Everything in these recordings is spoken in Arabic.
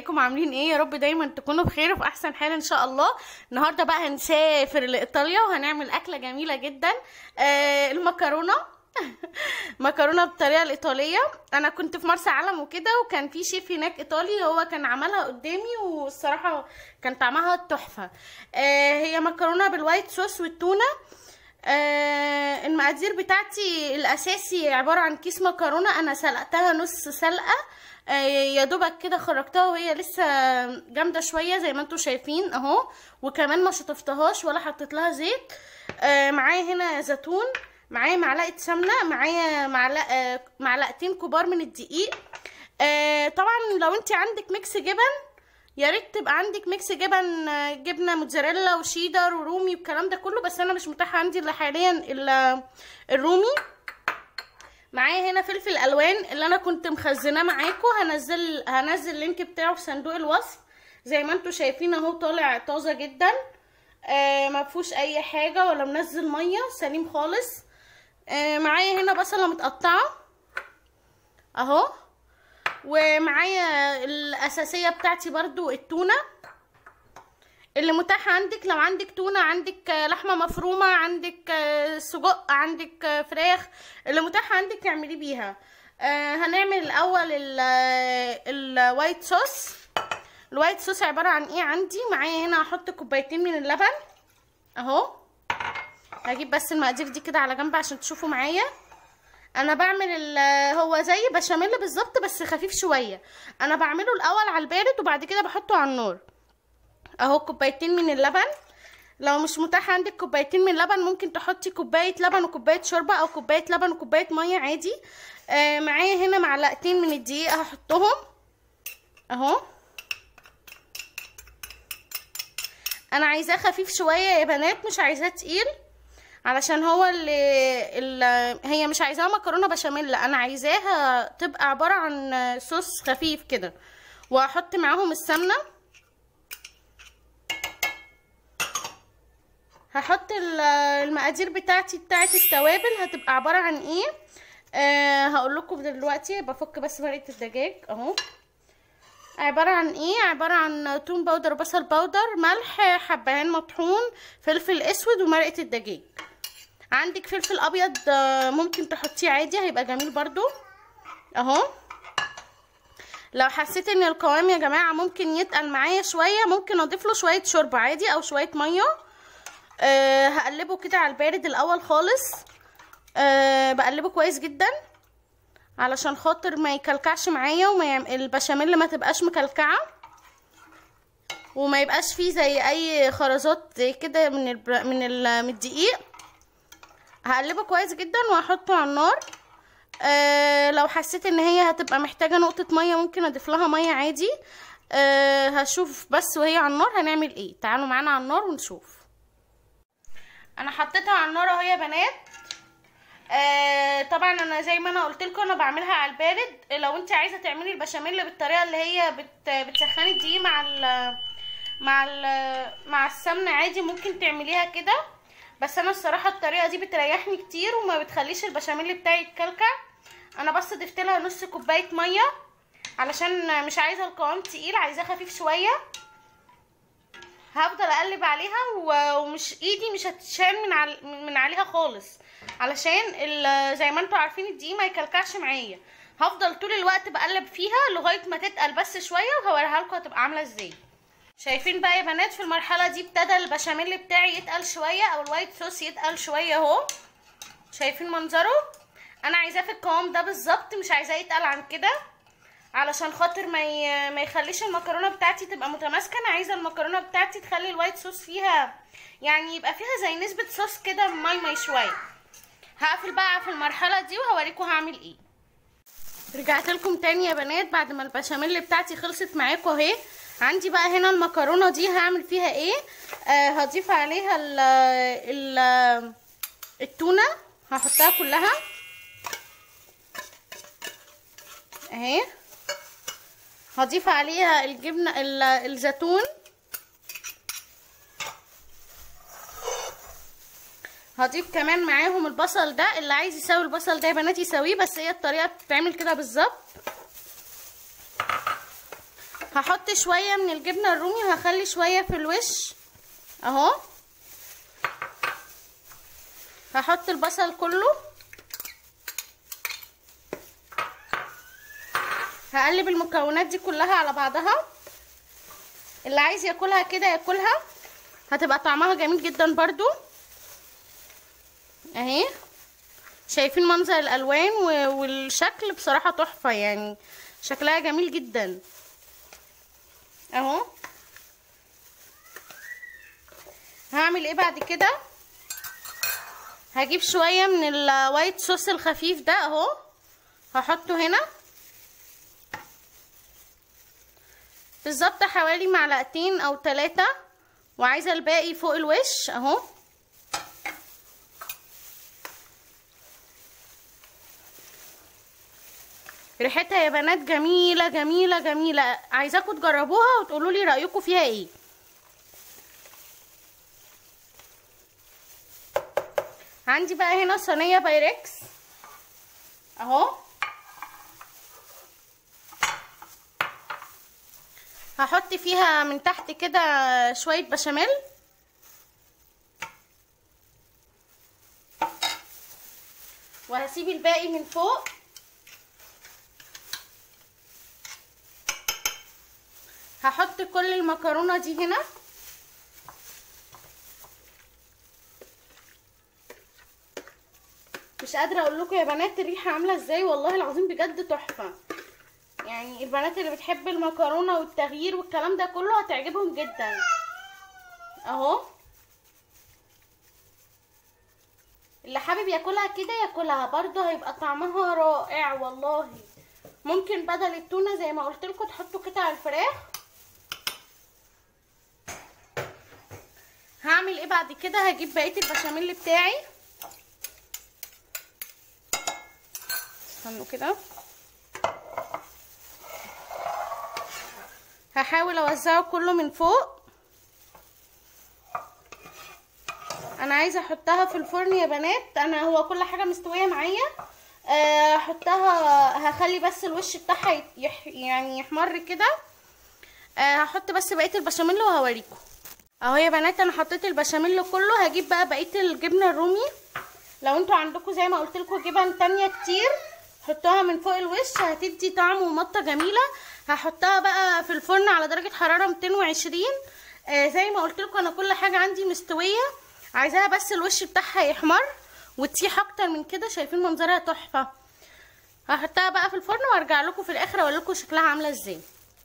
ازيكم عاملين ايه؟ يا رب دايما تكونوا بخير وفي احسن حال ان شاء الله. النهارده بقى هنسافر لايطاليا وهنعمل اكله جميله جدا، المكرونه. مكرونه بالطريقه الايطاليه. انا كنت في مرسى علم وكده، وكان في شيف هناك ايطالي هو كان عملها قدامي، والصراحه كان طعمها تحفه. هي مكرونه بالوايت صوص والتونه. المقادير بتاعتي الاساسي عباره عن كيس مكرونه انا سلقتها نص سلقه، يا دوبك كده خرجتها وهي لسه جامده شويه زي ما انتم شايفين اهو، وكمان ما شطفتهاش ولا حطيت لها زيت. معايا هنا زيتون، معايا معلقه سمنه، معايا معلقتين كبار من الدقيق. طبعا لو انت عندك ميكس جبن يا ريت تبقى عندك ميكس جبن، جبنه موتزاريلا وشيدر ورومي والكلام ده كله، بس انا مش متاح عندي الا حاليا الرومي. معايا هنا فلفل الوان اللي انا كنت مخزناه معاكم، هنزل اللينك بتاعه في صندوق الوصف. زي ما انتم شايفين اهو طالع طازه جدا، ما فيهوش اي حاجه ولا منزل ميه، سليم خالص. معايا هنا بصله متقطعه اهو، ومعايا الاساسيه بتاعتي برضو التونه اللي متاحه عندك. لو عندك تونه، عندك لحمه مفرومه، عندك سجق، عندك فراخ، اللي متاحه عندك اعملي بيها. هنعمل الاول الوايت صوص. الوايت صوص عباره عن ايه عندي؟ معايا هنا هحط كوبايتين من اللبن اهو. هجيب بس المقادير دي كده على جنب عشان تشوفوا معايا. انا بعمل هو زي بشاميل بالظبط بس خفيف شويه. انا بعمله الاول على البارد وبعد كده بحطه على النار اهو. كوبايتين من اللبن. لو مش متاح عندك كوبايتين من اللبن ممكن تحطي كوبايه لبن وكوبايه شوربه، او كوبايه لبن وكوبايه ميه عادي. معايا هنا معلقتين من الدقيق هحطهم اهو. انا عايزاه خفيف شويه يا بنات، مش عايزاه تقيل، علشان هو هي مش عايزاها مكرونه بشاميل، انا عايزاها تبقى عباره عن صوص خفيف كده. وهحط معاهم السمنه. هحط المقادير بتاعت التوابل هتبقى عباره عن ايه. هقول لكم دلوقتي. بفك بس ورقه الدجاج اهو. عباره عن ايه؟ عباره عن توم باودر وبصل باودر، ملح، حبهان مطحون، فلفل اسود، ومرقه الدجاج. عندك فلفل ابيض ممكن تحطيه عادي، هيبقى جميل برضو اهو. لو حسيت ان القوام يا جماعه ممكن يتقل معايا شويه ممكن اضيف له شويه شوربه عادي او شويه ميه. هقلبه كده على البارد الاول خالص. بقلبه كويس جدا علشان خاطر ما يكلكعش معايا، البشاميل ما تبقاش مكلكعه، وما يبقاش فيه زي اي خرزات زي كده من الدقيق. هقلبه كويس جدا وهحطه على النار. لو حسيت ان هي هتبقى محتاجه نقطه ميه ممكن اضيف لها ميه عادي. هشوف بس وهي على النار هنعمل ايه. تعالوا معانا على النار ونشوف. انا حطيتها على النار اهو يا بنات. طبعا انا زي ما انا قلت لكم انا بعملها على البارد. لو انت عايزه تعملي البشاميل بالطريقه اللي هي بتسخني الدقيق مع السمنه عادي ممكن تعمليها كده، بس انا الصراحه الطريقه دي بتريحني كتير وما بتخليش البشاميل بتاعي يتكلكع. انا بس ضفت لها نص كوبايه ميه علشان مش عايزه القوام تقيل، عايزاه خفيف شويه. هفضل اقلب عليها ومش ايدي مش هتشال من عليها خالص، علشان زي ما انتوا عارفين الدقيق ما يكلكعش معايا. هفضل طول الوقت بقلب فيها لغايه ما تتقل بس شويه، وهوريها لكم هتبقى عامله ازاي. شايفين بقى يا بنات في المرحله دي ابتدى البشاميل بتاعي يتقل شويه، او الوايت صوص يتقل شويه اهو. شايفين منظره؟ انا عايزاه في القوام ده بالظبط، مش عايزاه يتقل عن كده، علشان خاطر ما يخليش المكرونه بتاعتي تبقى متماسكه. انا عايزه المكرونه بتاعتي تخلي الوايت صوص فيها يعني يبقى فيها زي نسبه صوص كده ماي شويه. هقفل بقى في المرحله دي وهوريكم هعمل ايه. رجعت لكم تاني يا بنات بعد ما البشاميل بتاعتي خلصت معاكم اهي. عندي بقى هنا المكرونه دي هعمل فيها ايه. هضيف عليها التونه، هحطها كلها اهي. هضيف عليها الجبنه الزيتون، هضيف كمان معاهم البصل ده. اللي عايز يسوي البصل ده يا بنات يسويه، بس هي الطريقه بتتعمل كده بالظبط. هحط شويه من الجبنه الرومي وهخلي شويه في الوش اهو. هحط البصل كله، هقلب المكونات دي كلها على بعضها. اللي عايز ياكلها كده ياكلها، هتبقى طعمها جميل جدا برضو اهي. شايفين منظر الالوان والشكل بصراحه تحفه، يعني شكلها جميل جدا اهو. هعمل ايه بعد كده؟ هجيب شويه من الوايت صوص الخفيف ده اهو، هحطه هنا بالظبط حوالي معلقتين او 3، وعايزه الباقي فوق الوش اهو. ريحتها يا بنات جميله جميله جميله، عايزاكم تجربوها وتقولوا لي رايكم فيها ايه. عندي بقى هنا صينيه بايركس اهو، هحط فيها من تحت كده شويه بشاميل، وهسيب الباقي من فوق. هحط كل المكرونه دي هنا، مش قادره اقول لكم يا بنات الريحه عامله ازاي، والله العظيم بجد تحفه. يعني البنات اللي بتحب المكرونه والتغيير والكلام ده كله هتعجبهم جدا اهو. اللي حابب ياكلها كده ياكلها برضو، هيبقى طعمها رائع والله. ممكن بدل التونه زي ما قلت لكم تحطوا قطع الفراخ. هعمل ايه بعد كده؟ هجيب بقيه البشاميل بتاعي، استنوا كده، هحاول اوزعه كله من فوق. انا عايزه احطها في الفرن يا بنات، انا هو كل حاجه مستويه معايا. هحطها، هخلي بس الوش بتاعها يعني يحمر كده. هحط بس بقيه البشاميل وهوريكم اهو يا بنات. انا حطيت البشاميل كله، هجيب بقى بقيه الجبنه الرومي. لو انتوا عندكم زي ما قلت لكم جبن تانية كتير حطوها من فوق الوش، هتدي طعم ومطه جميله. هحطها بقى في الفرن على درجه حراره 220. زي ما قلت لكم انا كل حاجه عندي مستويه، عايزاها بس الوش بتاعها يحمر وتسيح اكتر من كده. شايفين منظرها تحفه. هحطها بقى في الفرن وارجع لكم في الاخر اقول لكم شكلها عامله ازاي.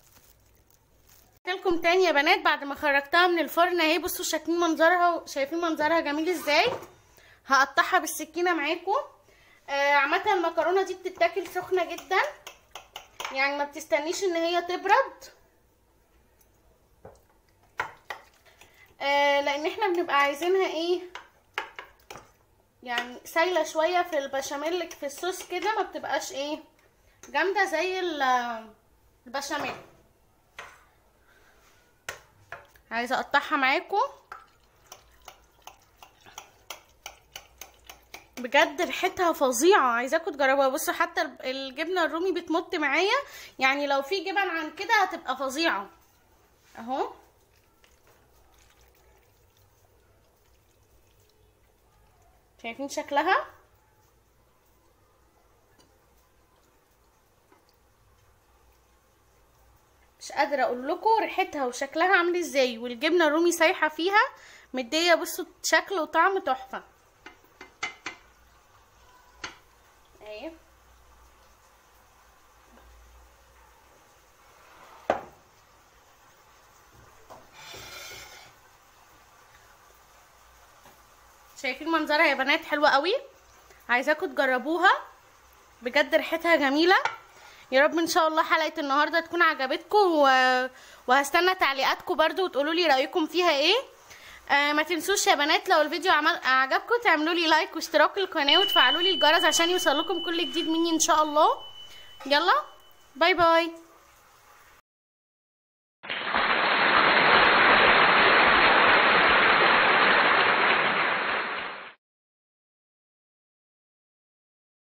لكم تاني يا بنات بعد ما خرجتها من الفرن اهي. بصوا شايفين منظرها، شايفين منظرها جميل ازاي. هقطعها بالسكينه معاكم. عامه المكرونه دي بتتاكل سخنه جدا، يعني ما بتستنيش ان هي تبرد، لان احنا بنبقى عايزينها ايه، يعني سايله شويه في البشاميل في الصوص كده، ما بتبقاش ايه جامده زي البشاميل. عايزه اقطعها معاكم بجد ريحتها فظيعه، عايزاكم تجربوها. بصوا حتى الجبنه الرومي بتمط معايا، يعني لو في جبن عن كده هتبقى فظيعه اهو. شايفين شكلها؟ مش قادره اقول لكم ريحتها وشكلها عامل ازاي، والجبنه الرومي سايحه فيها مديه. بصوا شكل وطعم تحفه اهي. شايفين منظرها يا بنات؟ حلوه قوي، عايزاكم تجربوها بجد، ريحتها جميله. يا رب ان شاء الله حلقه النهارده تكون عجبتكم، وهستنى تعليقاتكم برضو وتقولوا لي رايكم فيها ايه. ما تنسوش يا بنات لو الفيديو عجبكم تعملوا لي لايك واشتراك القناه وتفعلوا لي الجرس عشان يوصلكم كل جديد مني ان شاء الله. يلا باي باي.